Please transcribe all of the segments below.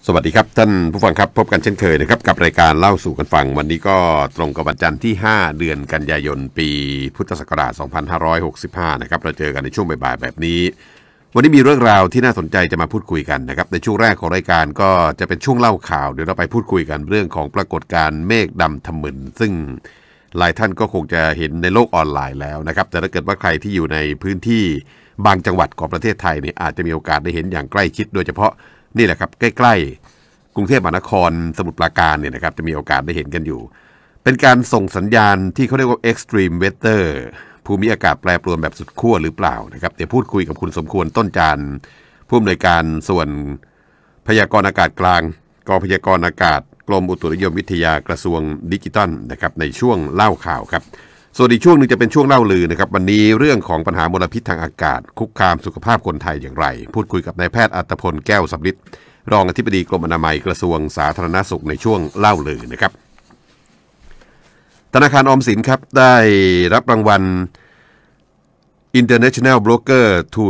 สวัสดีครับท่านผู้ฟังครับพบกันเช่นเคยนะครับกับรายการเล่าสู่กันฟังวันนี้ก็ตรงกับวันจันทร์ที่5เดือนกันยายนปีพุทธศักราช2565นะครับเราเจอกันในช่วงบ่ายๆแบบนี้วันนี้มีเรื่องราวที่น่าสนใจจะมาพูดคุยกันนะครับในช่วงแรกของรายการก็จะเป็นช่วงเล่าข่าวเดี๋ยวเราไปพูดคุยกันเรื่องของปรากฏการณ์เมฆดำถมึนซึ่งหลายท่านก็คงจะเห็นในโลกออนไลน์แล้วนะครับแต่ถ้าเกิดว่าใครที่อยู่ในพื้นที่บางจังหวัดของประเทศไทยเนี่ยอาจจะมีโอกาสได้เห็นอย่างใกล้ชิดโดยเฉพาะนี่แหละครับใกล้ๆกรุงเทพมหานครสมุทรปราการเนี่ยนะครับจะมีโอกาสได้เห็นกันอยู่เป็นการส่งสัญญาณที่เขาเรียกว่า extreme weather ภูมิอากาศแปรปรวนแบบสุดขั้วหรือเปล่านะครับเดี๋ยวพูดคุยกับคุณสมควรต้นจานผู้อำนวยการส่วนพยากรณ์อากาศกลางกองพยากรณ์อากาศกรมอุตุนิยมวิทยากระทรวงดิจิทัลนะครับในช่วงเล่าข่าวครับส่วนอีกช่วงนึงจะเป็นช่วงเล่าลือนะครับวันนี้เรื่องของปัญหามลพิษทางอากาศคุกคามสุขภาพคนไทยอย่างไรพูดคุยกับนายแพทย์อัตพลแก้วสำริดรองอธิบดีกรมอนามัยกระทรวงสาธารณสุขในช่วงเล่าลือนะครับธนาคารออมสินครับได้รับรางวัล International Broker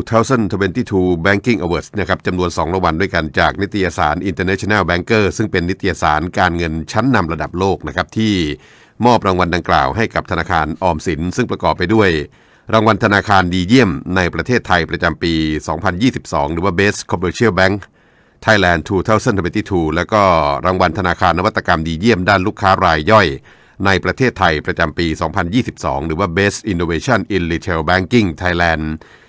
2022 Banking Awards นะครับจำนวน2รางวัลด้วยกันจากนิตยสาร International Banker ซึ่งเป็นนิตยสารการเงินชั้นนำระดับโลกนะครับที่มอบรางวัลดังกล่าวให้กับธนาคารออมสินซึ่งประกอบไปด้วยรางวัลธนาคารดีเยี่ยมในประเทศไทยประจำปี 2022 หรือว่า Best Commercial Bank Thailand 2022 แล้วก็รางวัลธนาคารนวัตกรรมดีเยี่ยมด้านลูกค้ารายย่อยในประเทศไทยประจำปี 2022 หรือว่า Best Innovation in Retail Banking Thailand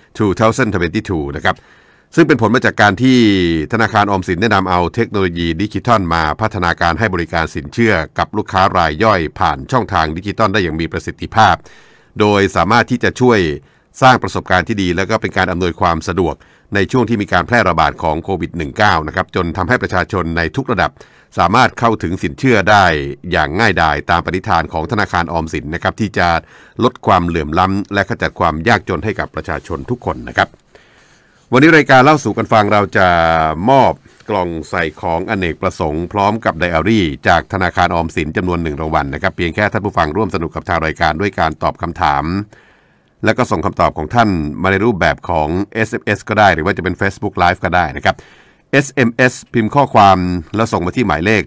2022 นะครับซึ่งเป็นผลมาจากการที่ธนาคารออมสินได้นำเอาเทคโนโลยีดิจิทัลมาพัฒนาการให้บริการสินเชื่อกับลูกค้ารายย่อยผ่านช่องทางดิจิทัลได้อย่างมีประสิทธิภาพโดยสามารถที่จะช่วยสร้างประสบการณ์ที่ดีและก็เป็นการอำนวยความสะดวกในช่วงที่มีการแพร่ระบาดของโควิด -19 นะครับจนทำให้ประชาชนในทุกระดับสามารถเข้าถึงสินเชื่อได้อย่างง่ายดายตามปณิธานของธนาคารออมสินนะครับที่จะลดความเหลื่อมล้ำและขจัดความยากจนให้กับประชาชนทุกคนนะครับวันนี้รายการเล่าสู่กันฟังเราจะมอบกล่องใส่ของอเนกประสงค์พร้อมกับไดอารี่จากธนาคารออมสินจำนวน1รางวัลนะครับเพียงแค่ท่านผู้ฟังร่วมสนุกกับทางรายการด้วยการตอบคำถามและก็ส่งคำตอบของท่านมาในรูปแบบของ SMS ก็ได้หรือว่าจะเป็น Facebook Live ก็ได้นะครับ SMS พิมพ์ข้อความแล้วส่งมาที่หมายเลข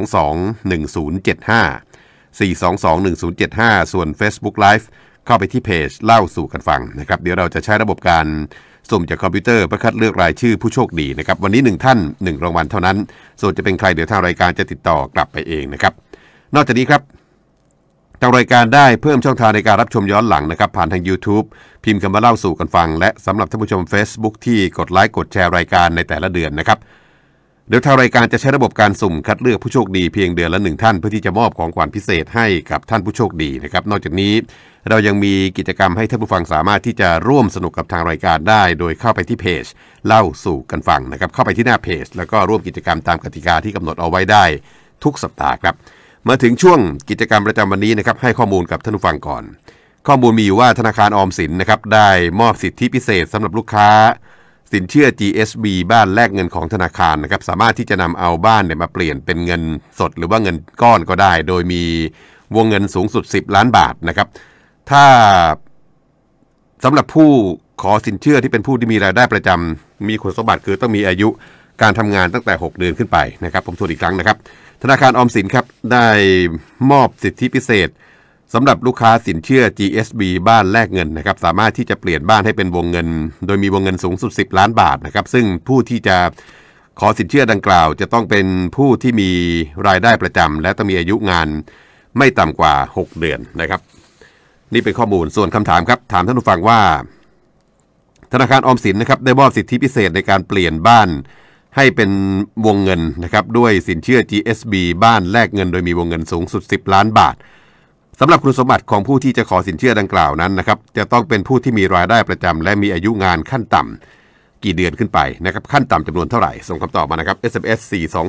422-1075 422-1075 ส่วน Facebook Live เข้าไปที่เพจเล่าสู่กันฟังนะครับเดี๋ยวเราจะใช้ระบบการสุ่มจากคอมพิวเตอร์เพื่อคัดเลือกรายชื่อผู้โชคดีนะครับวันนี้1ท่าน1รางวัลเท่านั้นส่วนจะเป็นใครเดี๋ยวทางรายการจะติดต่อกลับไปเองนะครับนอกจากนี้ครับทางรายการได้เพิ่มช่องทางในการรับชมย้อนหลังนะครับผ่านทาง YouTube พิมพ์คำว่าเล่าสู่กันฟังและสำหรับท่านผู้ชม Facebook ที่กดไลค์กดแชร์รายการในแต่ละเดือนนะครับเดี๋ยวทางรายการจะใช้ระบบการสุ่มคัดเลือกผู้โชคดีเพียงเดือนละ1ท่านเพื่อที่จะมอบของขวัญพิเศษให้กับท่านผู้โชคดีนะครับนอกจากนี้เรายังมีกิจกรรมให้ท่านผู้ฟังสามารถที่จะร่วมสนุกกับทางรายการได้โดยเข้าไปที่เพจเล่าสู่กันฟังนะครับเข้าไปที่หน้าเพจแล้วก็ร่วมกิจกรรมตามกติกาที่กำหนดเอาไว้ได้ทุกสัปดาห์ครับมาถึงช่วงกิจกรรมประจำวันนี้นะครับให้ข้อมูลกับท่านผู้ฟังก่อนข้อมูลมีอยู่ว่าธนาคารออมสินนะครับได้มอบสิทธิพิเศษสำหรับลูกค้าสินเชื่อ GSB บ้านแลกเงินของธนาคารนะครับสามารถที่จะนำเอาบ้านเนี่ยมาเปลี่ยนเป็นเงินสดหรือว่าเงินก้อนก็ได้โดยมีวงเงินสูงสุด10ล้านบาทนะครับถ้าสำหรับผู้ขอสินเชื่อที่เป็นผู้ที่มีรายได้ประจำมีคุณสมบัติคือต้องมีอายุการทำงานตั้งแต่6เดือนขึ้นไปนะครับผมทวนอีกครั้งนะครับธนาคารออมสินครับได้มอบสิทธิพิเศษสำหรับลูกค้าสินเชื่อ GSB บ้านแลกเงินนะครับสามารถที่จะเปลี่ยนบ้านให้เป็นวงเงินโดยมีวงเงินสูงสุด10ล้านบาทนะครับซึ่งผู้ที่จะขอสินเชื่อดังกล่าวจะต้องเป็นผู้ที่มีรายได้ประจำและต้องมีอายุงานไม่ต่ำกว่า6เดือนนะครับนี่เป็นข้อมูลส่วนคำถามครับถามท่านผู้ฟังว่าธนาคารออมสินนะครับได้มอบสิทธิพิเศษในการเปลี่ยนบ้านให้เป็นวงเงินนะครับด้วยสินเชื่อ GSB บ้านแลกเงินโดยมีวงเงินสูงสุด10ล้านบาทสำหรับคุณสมบัติของผู้ที่จะขอสินเชื่อดังกล่าวนั้นนะครับจะต้องเป็นผู้ที่มีรายได้ประจำและมีอายุงานขั้นต่ำกี่เดือนขึ้นไปนะครับขั้นต่ำจำนวนเท่าไหร่ส่งคำตอบมานะครับ SMS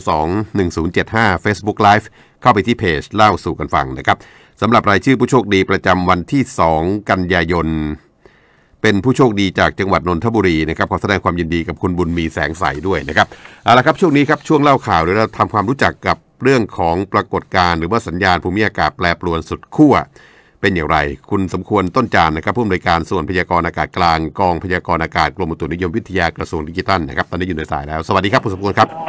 422-1075 Facebook Live เข้าไปที่เพจเล่าสู่กันฟังนะครับสำหรับรายชื่อผู้โชคดีประจำวันที่2กันยายนเป็นผู้โชคดีจากจังหวัดนนทบุรีนะครับขอแสดงความยินดีกับคุณบุญมีแสงใสด้วยนะครับเอาละครับช่วงนี้ครับช่วงเล่าข่าวเดี๋ยวเราทำความรู้จักกับเรื่องของปรากฏการณ์หรือว่าสัญญาณภูมิอากาศแปรปรวนสุดขั้วเป็นอย่างไรคุณสมควรต้นจานนะครับผู้อำนวยการส่วนพยากรณ์อากาศกลางกองพยากรณ์อากาศกรมอุตุนิยมวิทยากระทรวงดิจิทัลนะครับตอนนี้อยู่ในสายแล้วสวัสดีครับคุณสมควรครับ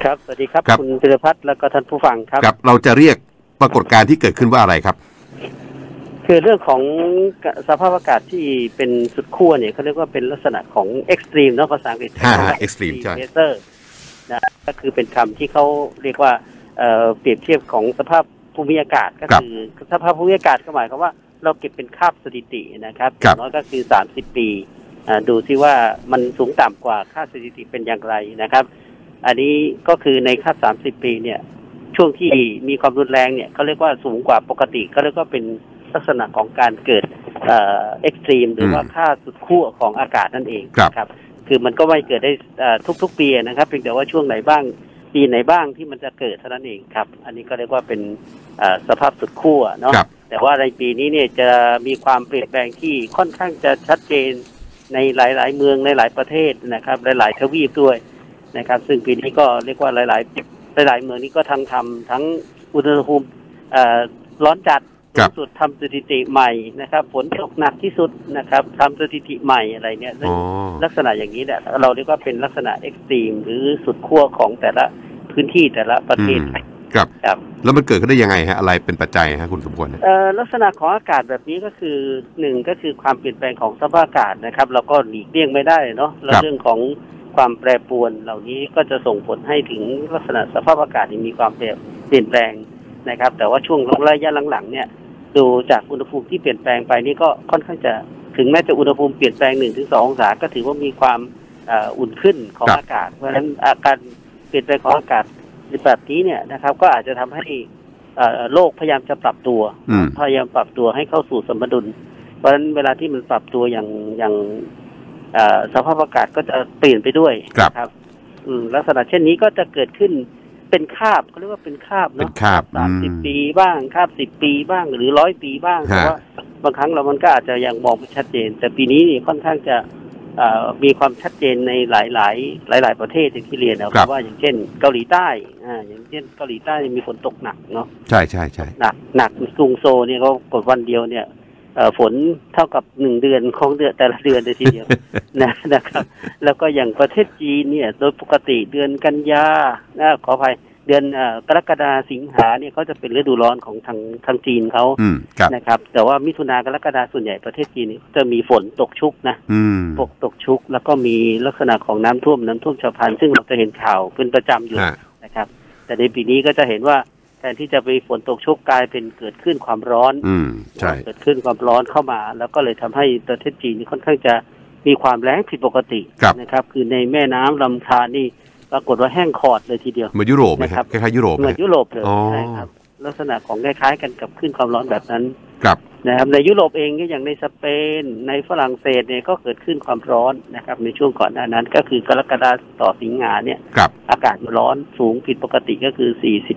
ครับสวัสดีครับคุณธีรพัฒน์แล้วก็ท่านผู้ฟังครับครับเราจะเรียกปรากฏการณ์ที่เกิดขึ้นว่าอะไรครับคือเรื่องของสภาพอากาศที่เป็นสุดขั้วเนี่ยเขาเรียกว่าเป็นลักษณะของเอ็กซ์ตรีมเนาะภาษาอังกฤษเอ็กซ์ตรีมใช่นะก็คือเป็นคำที่เขาเรียกว่าเปรียบเทียบของสภาพภูมิอากาศก็คือสภาพภูมิอากาศก็หมายความว่าเราเก็บเป็นคาบสถิตินะครับอย่างน้อยก็คือ30 ปีดูซิว่ามันสูงต่ำกว่าค่าสถิติเป็นอย่างไรนะครับอันนี้ก็คือในคาบ30 ปีเนี่ยช่วงที่มีความรุนแรงเนี่ยเขาเรียกว่าสูงกว่าปกติก็เรียกว่าเป็นลักษณะของการเกิดเอ็กซ์ตรีมหรือว่าค่าสุดขั้วของอากาศนั่นเองครับคือมันก็ไม่เกิดได้ทุกปีนะครับเพียงแต่ว่าช่วงไหนบ้างปีไหนบ้างที่มันจะเกิดเท่านั้นเองครับอันนี้ก็เรียกว่าเป็นสภาพสุดขั้วเนาะแต่ว่าในปีนี้เนี่ยจะมีความเปลี่ยนแปลงที่ค่อนข้างจะชัดเจนในหลายๆเมืองในหลายประเทศนะครับหลายๆทวีปด้วยนะครับซึ่งปีนี้ก็เรียกว่าหลายเมืองนี้ก็ททั้งอุณหภูมิร้อนจัดสุดทำสถิติใหม่นะครับฝนตกหนักที่สุดนะครับทำสถิติใหม่อะไรเนี่ยซึ่งลักษณะอย่างนี้เนี่ยเราเรียกว่าเป็นลักษณะเอ็กซ์ตรีมหรือสุดขั้วของแต่ละพื้นที่แต่ละประเทศครับแล้วมันเกิดขึ้นได้ยังไงฮะอะไรเป็นปัจจัยฮะคุณสมควรลักษณะของอากาศแบบนี้ก็คือ1ก็คือความเปลี่ยนแปลงของสภาพอากาศนะครับเราก็หลีกเลี่ยงไม่ได้เนาะแล้วเรื่องของความแปรปรวนเหล่านี้ก็จะส่งผลให้ถึงลักษณะสภาพอากาศที่มีความเปลี่ยนแปลงนะครับแต่ว่าช่วงระยะหลังๆเนี่ยดูจากอุณหภูมิที่เปลี่ยนแปลงไปนี่ก็ค่อนข้างจะถึงแม้จะอุณหภูมิเปลี่ยนแปลง 1-2 องศาก็ถือว่ามีความอุ่นขึ้นของอากาศเพราะฉะนั้นอาการเปลี่ยนแปลงของอากาศแบบนี้เนี่ยนะครับก็อาจจะทำให้โลกพยายามจะปรับตัวให้เข้าสู่สมดุลเพราะฉะนั้นเวลาที่มันปรับตัวอย่างสภาพอากาศก็จะเปลี่ยนไปด้วยครับลักษณะเช่นนี้ก็จะเกิดขึ้นเป็นคาบเขาเรียกว่าเป็นคาบเนาะ30 ปีบ้างคาบ10 ปีบ้างหรือ100 ปีบ้างแต่ว่าบางครั้งมันก็อาจจะยังมองไม่ชัดเจนแต่ปีนี้นี่ค่อนข้างจะมีความชัดเจนในหลายประเทศอย่างที่เรียนเพราะว่าอย่างเช่นเกาหลีใต้อย่างเช่นเกาหลีใต้มีฝนตกหนักเนาะใช่หนักกรุงโซลเนี่ยเขากดวันเดียวเนี่ยฝนเท่ากับ1 เดือนของแต่ละเดือนเลยทีเดียวนะครับแล้วก็อย่างประเทศจีนเนี่ยโดยปกติเดือนกันยาขออภัยเดือนกรกฎาสิงหาเนี่ยเขาจะเป็นฤดูร้อนของทางจีนเขานะครับแต่ว่ามิถุนากรกฎาส่วนใหญ่ประเทศจีนจะมีฝนตกชุกนะตกชุกแล้วก็มีลักษณะของน้ำท่วมฉับพลันซึ่งเราจะเห็นข่าวเป็นประจำอยู่นะครับแต่ในปีนี้ก็จะเห็นว่าแทนที่จะไปฝนตกชุกกลายเป็นเกิดขึ้นความร้อนเกิดขึ้นความร้อนเข้ามาแล้วก็เลยทำให้ประเทศจีนค่อนข้างจะมีความแล้งผิดปกตินะครับคือในแม่น้ำลำธารนี่ปรากฏว่าแห้งขอดเลยทีเดียวเหมือนยุโรปนะครับคล้ายๆยุโรปเหมือนยุโรปเลยใช่ครับลักษณะของคล้ายๆกันกับขึ้นความร้อนแบบนั้นครับนะครับในยุโรปเองก็อย่างในสเปนในฝรั่งเศสเนี่ยก็เกิดขึ้นความร้อนนะครับในช่วงก่อนหน้านั้นก็คือกรกฎาต่อสิงหาเนี่ยอากาศร้อนสูงผิดปกติก็คือ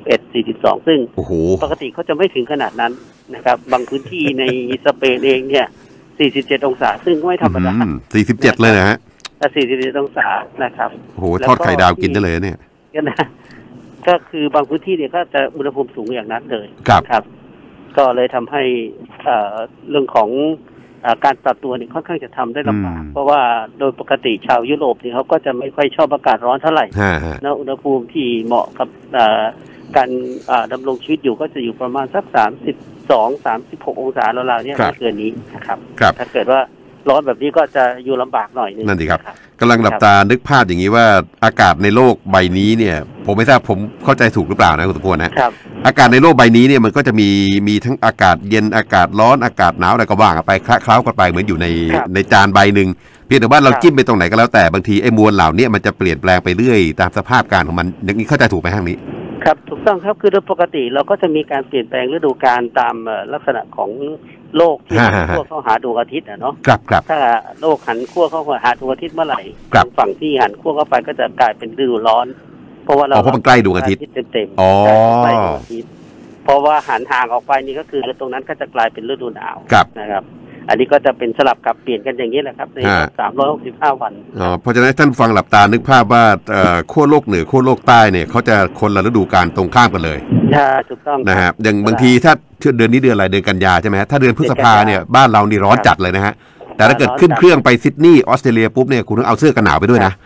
41-42ซึ่งปกติเขาจะไม่ถึงขนาดนั้นนะครับบางพื้นที่ในสเปนเองเนี่ย47 องศาซึ่งไม่ธรรมดา 47เลยนะฮะ 47 องศานะครับโอ้โหทอดไข่ดาวกินได้เลยเนี่ยก็คือบางพื้นที่เนี่ยก็จะอุณหภูมิสูงอย่างนั้นเลยครับก็เลยทำให้เรื่องของการปรับตัวเนี่ยค่อนข้างจะทำได้ลำบากเพราะว่าโดยปกติชาวยุโรปเนี่ยเขาก็จะไม่ค่อยชอบอากาศร้อนเท่าไหร่นะอุณหภูมิที่เหมาะกับการดำรงชีวิตอยู่ก็จะอยู่ประมาณสัก32-36 องศาแล้วๆเนี่ยไม่เกินนี้นะครับถ้าเกิดว่าร้อนแบบนี้ก็จะอยู่ลำบากหน่อยนึงนั่นสิครับกำลังหลับตานึกภาพอย่างนี้ว่าอากาศในโลกใบนี้เนี่ยผมไม่ทราบผมเข้าใจถูกหรือเปล่านะคุณตะโกนนะครับอากาศในโลกใบนี้เนี่ยมันก็จะมีทั้งอากาศเย็นอากาศร้อนอากาศหนาวอะไรก็ว่างไปคล้ากันไปเหมือนอยู่ในจานใบหนึ่งเพียงแต่ว่าเราจิ้มไปตรงไหนก็แล้วแต่บางทีไอ้มวลเหล่านี้มันจะเปลี่ยนแปลงไปเรื่อยตามสภาพการของมันอย่างนี้เข้าใจถูกไหมทางนี้ครับถูกต้องครับคือโดยปกติเราก็จะมีการเปลี่ยนแปลงฤดูกาลตามลักษณะของโลกที่ขั้วเข้าหาดวงอาทิตย์เนาะถ้าโลกหันขั้วเข้าหาดวงอาทิตย์เมื่อไหร่ฝั่งที่หันขั้วเข้าไปก็จะกลายเป็นฤดูร้อนเพราะว่าเรามันใกล้ดวงอาทิตย์เต็มๆใกล้ดวงอาทิตย์เพราะว่าหันห่างออกไปนี่ก็คือตรงนั้นก็จะกลายเป็นฤดูหนาวนะครับอันนี้ก็จะเป็นสลับกับเปลี่ยนกันอย่างนี้แหละครับใน365 วันเพราะฉะนั้นท่านฟังหลับตานึกภาพว่าขั้วโลกเหนือขั้วโลกใต้เนี่ยเขาจะคนละฤดูกาลตรงข้ามกันเลยถูกต้องนะฮะอย่างบางทีถ้าเดือนนี้เดือนอะไรเดือนกันยาใช่ไหมถ้าเดือนพฤษภาเนี่ยบ้านเรานี่ร้อนจัดเลยนะฮะแต่ถ้าเกิดขึ้นเครื่องไปซิดนีย์ออสเตรเลียปุ๊บเนี่ยคุณต้องเอาเสื้อกันหนาวไปด้วยนะ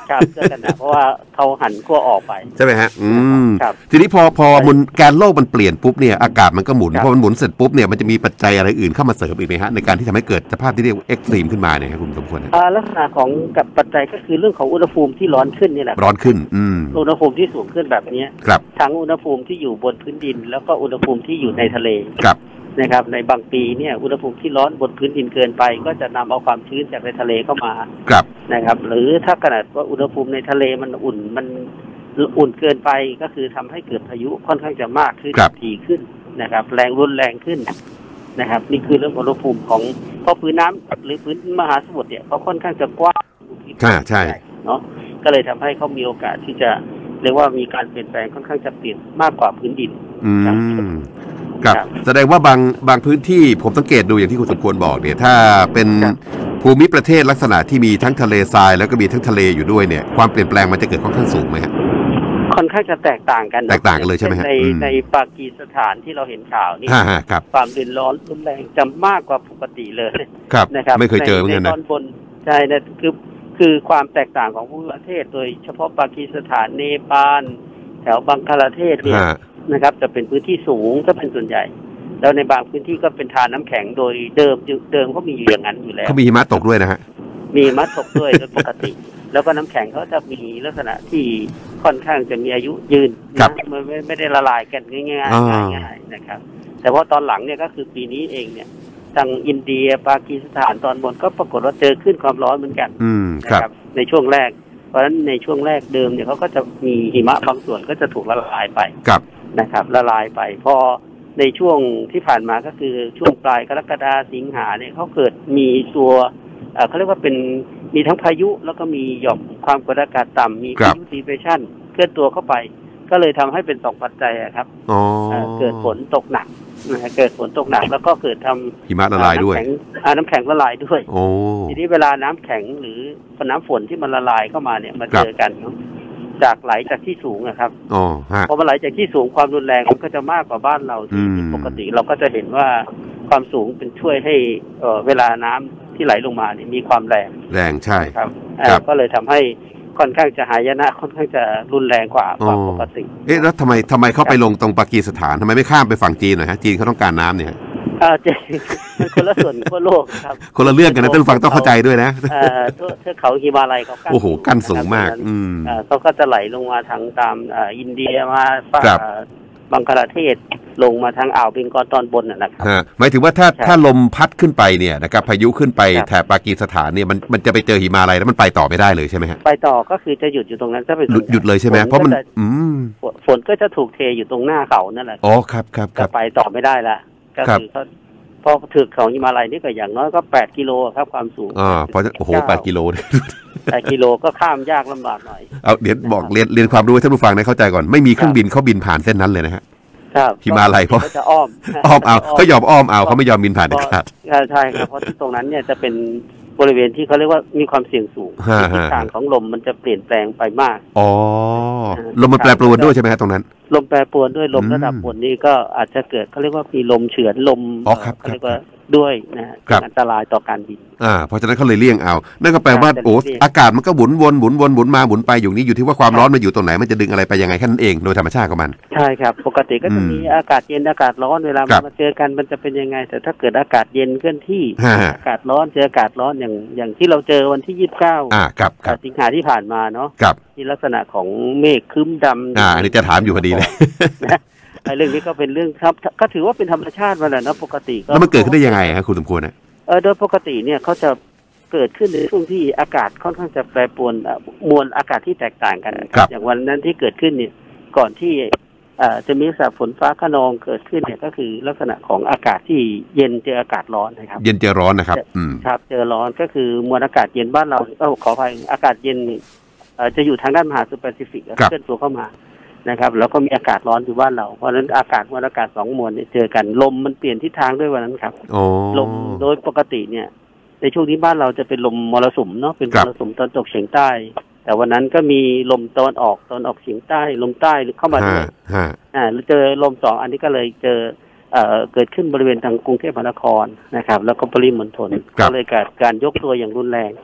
ครับเสื้อกันหนาวเพราะว่าเขาหันขั้วออกไปใช่ไหมฮะครับทีนี้พอมันการโลกมันเปลี่ยนปุ๊บเนี่ยอากาศมันก็หมุนพอมันหมุนเสร็จปุ๊บเนี่ยมันจะมีปัจจัยอะไรอื่นเข้ามาเสริมอีกไหมฮะในการที่ทำให้เกิดสภาพที่เรียกเอ็กซ์ตรีมขึ้นมาเนี่ยครับคุณสมควรลักษณะของกับปัจจัยก็คือเรื่องของอุณหภูมิที่ร้อนขึ้นนี่แหละร้อนขึ้นอุณหภูมิที่สูงขึ้นแบบนี้ครับทั้งอุณหภูมิที่อยู่บนพื้นดินแล้วก็อุณหภูมิที่อยู่ในทะเลครับนะครับในบางปีเนี่ยอุณหภูมิที่ร้อนบนพื้นดินเกินไปก็จะนำเอาความชื้นจากในทะเลเข้ามาครับนะครับหรือถ้าขนาดว่าอุณหภูมิในทะเลมันอุ่นเกินไปก็คือทำให้เกิดพายุค่อนข้างจะมากขึ้นถี่ขึ้นนะครับแรงรุนแรงขึ้นนะครับนี่คือเรื่องอุณหภูมิของเพราะพื้นน้ำหรือพื้นมหาสมุทรเนี่ยเขาค่อนข้างจะกว้างใช่เนาะก็เลยทำให้เขามีโอกาสที่จะเรียกว่ามีการเปลี่ยนแปลงค่อนข้างจะเปลี่ยนมากกว่าพื้นดินครับแสดงว่าบางพื้นที่ผมสังเกตดูอย่างที่คุณสมควรบอกเนี่ยถ้าเป็นภูมิประเทศลักษณะที่มีทั้งทะเลทรายแล้วก็มีทั้งทะเลอยู่ด้วยเนี่ยความเปลี่ยนแปลงมันจะเกิดค่อนข้างสูงไหมฮะค่อนข้างจะแตกต่างกันเลยใช่ไหมฮะในปากีสถานที่เราเห็นข่าวนี่ครับความรุนแรงจะมากกว่าปกติเลยนะครับไม่เคยเจอเหมือนกันนะในตอนบนใช่นะคือความแตกต่างของภูมิประเทศโดยเฉพาะปากีสถานเนปาลแถวบังคลาเทศเนี่ยนะครับจะเป็นพื้นที่สูงก็เป็นส่วนใหญ่แล้วในบางพื้นที่ก็เป็นทานน้ำแข็งโดยเดิมก็มีอยู่อย่างนั้นอยู่แล้วเขามีหิมะตกด้วยนะฮะมีหิมะตกด้วยโดยปกติแล้วก็น้ำแข็งเขาจะมีลักษณะที่ค่อนข้างจะมีอายุยืนไม่ได้ละลายกันง่ายๆนะครับแต่ว่าตอนหลังเนี่ยก็คือปีนี้เองเนี่ยทางอินเดียปากีสถานตอนบนก็ปรากฏว่าเจอขึ้นความร้อนเหมือนกันนะครับในช่วงแรกเพราะฉะนั้นในช่วงแรกเดิมเนี่ยเขาก็จะมีหิมะบางส่วนก็จะถูกละลายไปนะครับละลายไปพอในช่วงที่ผ่านมาก็คือช่วงปลายกรกฎาคมสิงหาเนี่ยเขาเกิดมีตัวเขาเรียกว่าเป็นมีทั้งพายุแล้วก็มีหย่อมความกดอากาศต่ำมีพายุดีเพรสชั่นเคลื่อนตัวเข้าไปก็เลยทำให้เป็น2ปัจจัยครับเกิดฝนตกหนักเกิดฝนตกหนักแล้วก็เกิดทำหิมะละลายด้วยน้ำแข็งละลายด้วยทีนี้เวลาน้ำแข็งหรือน้ำฝนที่มันละลายเข้ามาเนี่ยมาเจอกันจากไหลจากที่สูงนะครับพอมันไหลจากที่สูงความรุนแรงมันก็จะมากกว่าบ้านเราที่ปกติเราก็จะเห็นว่าความสูงเป็นช่วยให้เวลาน้ำที่ไหลลงมาเนี่ยมีความแรงใช่ครับก็เลยทำให้ค่อนข้างจะหายนะค่อนข้างจะรุนแรงกว่าปกติแล้วทำไมเข้าไปลงตรงปากีสถานทำไมไม่ข้ามไปฝั่งจีนหน่อยฮะจีนเขาต้องการน้ำเนี่ยจริงคนละส่วนคนโลกครับคนละเรื่องกันนะท่านฟังต้องเข้าใจด้วยนะเทือกเขาฮิมาลัยเขากั้นสูงมากเขาก็จะไหลลงมาทางตามอินเดียมาบังคลาเทศลงมาทางอ่าวเบงกอลตอนบนนะครับหมายถึงว่าถ้าลมพัดขึ้นไปเนี่ยนะครับพายุขึ้นไปแถบปากีสถานเนี่ยมันจะไปเจอหิมาลัยแล้วมันไปต่อไม่ได้เลยใช่ไหมฮะไปต่อก็คือจะหยุดอยู่ตรงนั้นจะไปหยุดเลยใช่ไหมเพราะมันฝนก็จะถูกเทอยู่ตรงหน้าเขานั่นแหละครับจะไปต่อไม่ได้ละก็คือเพราะถึกเขาหิมาลัยนี่ก็อย่างน้อยก็8 กิโลครับความสูงเพราะ8 กิโล 8 กิโลก็ข้ามยากลำบากหน่อยเดี๋ยวบอกเรียนความรู้ให้ท่านผู้ฟังได้เข้าใจก่อนไม่มีเครื่องบินเขาบินผ่านเส้นนั้นเลยนะฮะหิมาลัยเพราะจะอ้อมเอาเขายอมอ้อมเอาเขาไม่ยอมบินผ่านเด็ดขาดใช่ครับเพราะที่ตรงนั้นเนี่ยจะเป็นบริเวณที่เขาเรียกว่ามีความเสี่ยงสูงทิศทางของลมมันจะเปลี่ยนแปลงไปมากลมมันแปรปรวนด้วยใช่ไหมครับตรงนั้นลมแปรปรวนด้วยลมระดับบนนี้ก็อาจจะเกิดเขาเรียกว่ามีลมเฉือนลมเขาเรียกว่าด้วยนะอันตรายต่อการบินเพราะฉะนั้นเขาเลยเลี่ยงเอานั่นก็แปลว่าอากาศมันก็หมุนวนหมุนมาหมุนไปอยู่นี้อยู่ที่ว่าความร้อนมันอยู่ตรงไหนมันจะดึงอะไรไปยังไงแค่นั้นเองโดยธรรมชาติของมันใช่ครับปกติก็จะมีอากาศเย็นอากาศร้อนเวลามาเจอกันมันจะเป็นยังไงแต่ถ้าเกิดอากาศเย็นเคลื่อนที่อากาศร้อนเจออากาศร้อนอย่างที่เราเจอวันที่29สิงหาที่ผ่านมาเนาะที่ลักษณะของเมฆครึ้มดำอันนี้จะถามอยู่พอดีเลยเรื่องนี้ก็เป็นเรื่องครับก็ถือว่าเป็นธรรมชาติมาแล้วนะปกติแล้วมันเกิดขึ้นได้ยังไงครับคุณสมควรนะโดยปกติเนี่ยเขาจะเกิดขึ้นในช่วงที่อากาศค่อนข้างจะแปรปรวนมวลอากาศที่แตกต่างกันอย่างวันนั้นที่เกิดขึ้นเนี่ยก่อนที่จะมีฝนฟ้าคะนองเกิดขึ้นเนี่ยก็คือลักษณะของอากาศที่เย็นเจออากาศร้อนนะครับเย็นเจอร้อนนะครับครับเจอร้อนก็คือมวลอากาศเย็นบ้านเราขออภัยอากาศเย็นจะอยู่ทางด้านมหาสมุทรแปซิฟิกเคลื่อนตัวเข้ามานะครับแล้วก็มีอากาศร้อนอยู่บ้านเราเพราะฉะนั้นมวลอากาศ2 มวลเนี่ยเจอกันลมมันเปลี่ยนทิศทางด้วยวันนั้นครับลมโดยปกติเนี่ยในช่วงนี้บ้านเราจะเป็นลมมรสุมเนาะเป็นมรสุมตะวันตกเฉียงใต้แต่วันนั้นก็มีลมตะวันออกเฉียงใต้ลมใต้เข้ามาด้วยเจอลม2อันนี้ก็เลยเจอเกิดขึ้นบริเวณทางกรุงเทพมหานครนะครับแล้วก็ปริมณฑลก็เลยเกิดการยกตัวอย่างรุนแรง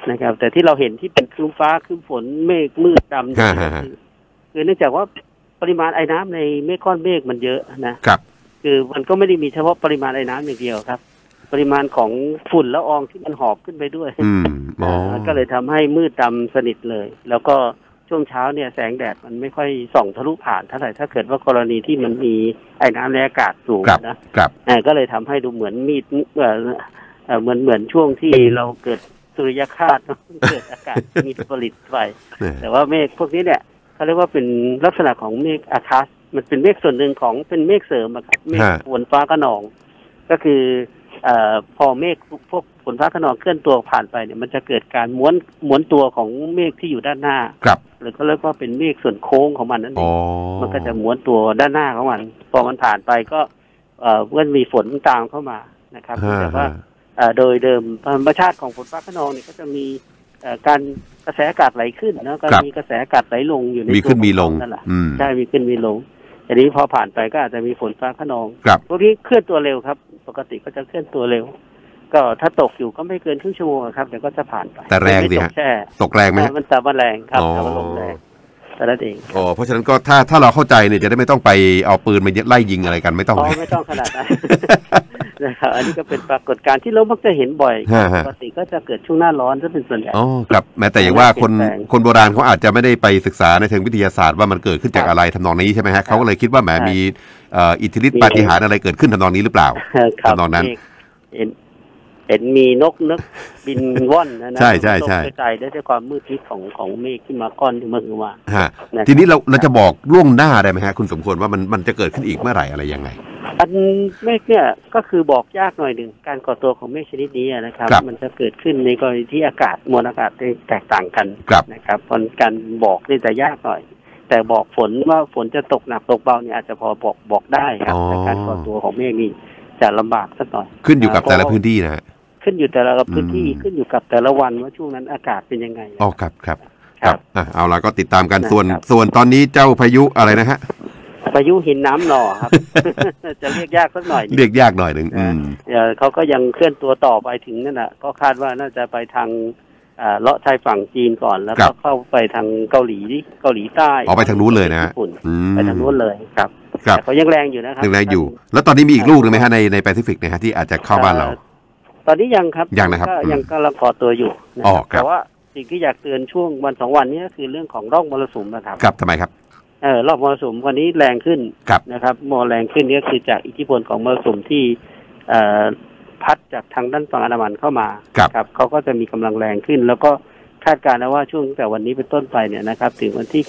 นะครับ แต่ที่เราเห็นที่เป็นครึ้มฟ้าครึ้มฝนเมฆมืดดำคือเนื่องจากว่าปริมาณไอ้น้ำในเมฆก้อนเมฆมันเยอะนะครับคือมันก็ไม่ได้มีเฉพาะปริมาณไอ้น้ำอย่างเดียวครับปริมาณของฝุ่นละอองที่มันหอบขึ้นไปด้วยก็เลยทำให้มืดดำสนิทเลยแล้วก็ช่วงเช้าเนี่ยแสงแดดมันไม่ค่อยส่องทะลุผ่านเท่าไหร่ถ้าเกิดว่ากรณีที่มันมีไอ้น้ำในอากาศสูงนะครับก็เลยทำให้ดูเหมือนมีดเหมือนช่วงที่เราเกิดสุริยคราสเกิดอากาศมีผลิตไฟแต่ว่าเมฆพวกนี้เนี่ยเขาเรียกว่าเป็นลักษณะของเมฆอาคาสมันเป็นเมฆส่วนหนึ่งของเป็นเมฆเสริมครับเมฆฝนฟ้าคะนองก็คือพอเมฆพวกฝนฟ้าคะนองเคลื่อนตัวผ่านไปเนี่ยมันจะเกิดการม้วนตัวของเมฆที่อยู่ด้านหน้าหรือก็เรียกว่าเป็นเมฆส่วนโค้งของมันนั่นเองมันก็จะม้วนตัวด้านหน้าของมันพอมันผ่านไปก็เมื่อมีฝนตามเข้ามานะครับแต่ว่าโดยเดิมธรรมชาติของฝนฟ้าคะนองเนี่ยก็จะมีการกระแสอากาศไหลขึ้นแล้วก็มีกระแสอากาศไหลลงอยู่ในมีขึ้นมีลงนั่นแหละใช่มีขึ้นมีลงทีนี้พอผ่านไปก็อาจจะมีฝนฟ้าคะนองพวกนี้เคลื่อนตัวเร็วครับปกติก็จะเคลื่อนตัวเร็วก็ถ้าตกอยู่ก็ไม่เกินครึ่งชั่วโมงครับเดี๋ยวก็จะผ่านไปแต่แรงดิฮะตกแรงไหมมันจะแรงครับแต่ว่าลมแรงแต่นั่นเองเพราะฉะนั้นก็ถ้าเราเข้าใจเนี่ยจะได้ไม่ต้องไปเอาปืนมาไล่ยิงอะไรกันไม่ต้องไม่ต้องขนาดนั้นนะครับอันนี้ก็เป็นปรากฏการณ์ที่เรามักจะเห็นบ่อยปกติก็จะเกิดช่วงหน้าร้อนจะเป็นส่วนใหญ่ครับแม้แต่อย่างว่าคนโบราณเขาอาจจะไม่ได้ไปศึกษาในเชิงวิทยาศาสตร์ว่ามันเกิดขึ้นจากอะไรทำนองนี้ใช่ไหมฮะเขาก็เลยคิดว่าแหมมีอิทธิฤทธิปาฏิหาริย์อะไรเกิดขึ้นทำนองนี้หรือเปล่าทำนองนั้นเห็นมีนกบินว่อนนะใช่ใช่ใช่ใจได้ด้วยความมืดมิดของเมฆที่มาก้อนที่เมื่อวานทีนี้เราจะบอกล่วงหน้าได้ไหมฮะคุณสมควรว่ามันจะเกิดขึ้นอีกเมื่อไหร่อะไรยังไงอันเมฆเนี่ยก็คือบอกยากหน่อยหนึ่งการก่อตัวของเมฆชนิดนี้นะครับมันจะเกิดขึ้นในกรณีที่อากาศมวลอากาศแตกต่างกันนะครับเพราะการบอกนี่จะยากหน่อยแต่บอกฝนว่าฝนจะตกหนักตกเบาเนี่ยอาจจะพอบอกได้ครับแต่การก่อตัวของเมฆนี่จะลำบากสักหน่อยขึ้นอยู่กับแต่ละพื้นที่นะขึ้นอยู่แต่ละพื้นที่ขึ้นอยู่กับแต่ละวันว่าช่วงนั้นอากาศเป็นยังไงครับเอาละก็ติดตามกันส่วนตอนนี้เจ้าพายุอะไรนะฮะพายุหินน้ำหน่อครับจะเรียกยากสักหน่อยเรียกยากหน่อยหนึ่งเขาก็ยังเคลื่อนตัวต่อไปถึงนั่นแหละก็คาดว่าน่าจะไปทางเลาะชายฝั่งจีนก่อนแล้วก็เข้าไปทางเกาหลีใต้ไปทางนู้นเลยนะไปทางนู้นเลยครับแต่เขายังแรงอยู่นะครับยังแรงอยู่แล้วตอนนี้มีอีกลูกนึงไหมฮะในแปซิฟิกนะฮะที่อาจจะเข้าบ้านเราตอนนี้ยังครับยังนะครับก็ยังกำลังก่อตัวอยู่แต่ว่าสิ่งที่อยากเตือนช่วงวัน2วันนี้ก็คือเรื่องของร่องมรสุมนะครับครับทำไมครับร่องมรสุมวันนี้แรงขึ้นนะครับแรงขึ้นนี่ก็คือจากอิทธิพลของมรสุมที่พัดจากทางด้านฝั่งอันดามันเข้ามาครับเขาก็จะมีกำลังแรงขึ้นแล้วก็คาดการณ์ว่าช่วงแต่วันนี้เป็นต้นไปเนี่ยนะครับถึงวันที่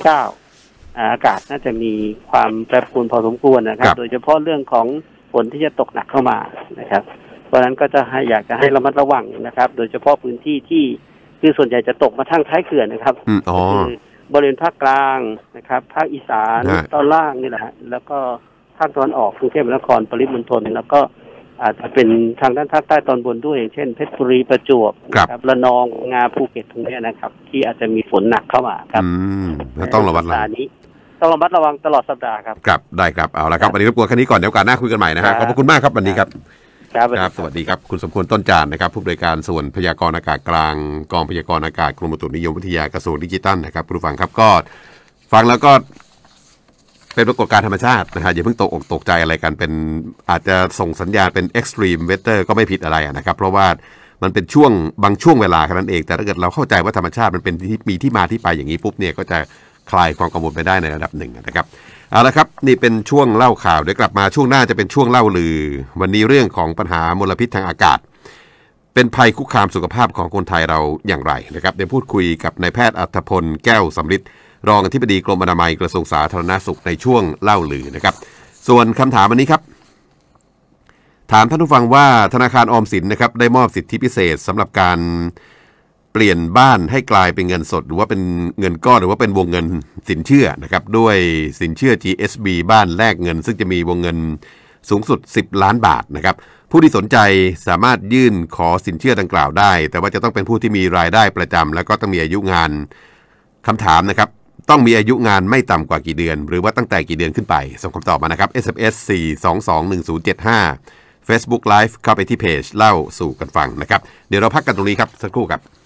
9อากาศน่าจะมีความแปรปรวนพอสมควรนะครับโดยเฉพาะเรื่องของฝนที่จะตกหนักเข้ามานะครับเพราะฉะนั้นก็จะอยากจะให้ระมัดระวังนะครับโดยเฉพาะพื้นที่ที่คือส่วนใหญ่จะตกมาทางท้ายเขื่อนนะครับคือบริเวณภาคกลางนะครับภาคอีสานตอนล่างนี่แหละแล้วก็ภาคตะวันออกกรุงเทพมหานครปริมณฑลแล้วก็อาจจะเป็นทางด้านภาคใต้ตอนบนด้วยอย่างเช่นเพชรบุรีประจวบครับระนองงาภูเก็ตตรงนี้นะครับที่อาจจะมีฝนหนักเข้ามาครับต้องระวังต้องระมัดระวังตลอดสัปดาห์ครับครับได้ครับเอาละครับวันนี้รบกวนแค่นี้ก่อนเดี๋ยวโอกาสหน้าคุยกันใหม่นะฮะขอบคุณมากครับวันนี้ครับครับสวัสดีครับคุณสมควรต้นจานนะครับผู้บริการส่วนพยากรณ์อากาศกลางกองพยากรณ์อากาศกรมอุตุนิยมวิทยากระทรวงดิจิทัลนะครับผู้ฟังครับก็ฟังแล้วก็เป็นปรากฏการณ์ธรรมชาตินะฮะอย่าเพิ่งตกใจอะไรกันเป็นอาจจะส่งสัญญาณเป็น extreme weather ก็ไม่ผิดอะไรนะครับเพราะว่ามันเป็นช่วงบางช่วงเวลาแค่นั้นเองแต่ถ้าเกิดเราเข้าใจว่าธรรมชาติมันเป็นมีที่มาที่ไปอย่างนี้ปุ๊บเนี่ยก็จะคลายความกังวลไปได้ในระดับหนึ่งนะครับเอาละครับนี่เป็นช่วงเล่าข่าวเดี๋ยวกลับมาช่วงหน้าจะเป็นช่วงเล่าลือวันนี้เรื่องของปัญหามลพิษทางอากาศเป็นภัยคุกคามสุขภาพของคนไทยเราอย่างไรนะครับเดี๋ยวพูดคุยกับนายแพทย์อัธพลแก้วสำริดรองอธิบดีกรมอนามัยกระทรวงสาธารณสุขในช่วงเล่าลือนะครับส่วนคำถามวันนี้ครับถามท่านผู้ฟังว่าธนาคารออมสินนะครับได้มอบสิทธิพิเศษสำหรับการเปลี่ยนบ้านให้กลายเป็นเงินสดหรือว่าเป็นเงินก้อนหรือว่าเป็นวงเงินสินเชื่อนะครับด้วยสินเชื่อ GSB บ้านแลกเงินซึ่งจะมีวงเงินสูงสุด10ล้านบาทนะครับผู้ที่สนใจสามารถยื่นขอสินเชื่อดังกล่าวได้แต่ว่าจะต้องเป็นผู้ที่มีรายได้ประจำแล้วก็ต้องมีอายุงานคำถามนะครับต้องมีอายุงานไม่ต่ำกว่ากี่เดือนหรือว่าตั้งแต่กี่เดือนขึ้นไปส่งคำตอบมานะครับ SMS 4221075 Facebook Live เข้าไปที่เพจเล่าสู่กันฟังนะครับเดี๋ยวเราพักกันตรงนี้ครับสักครู่ครับ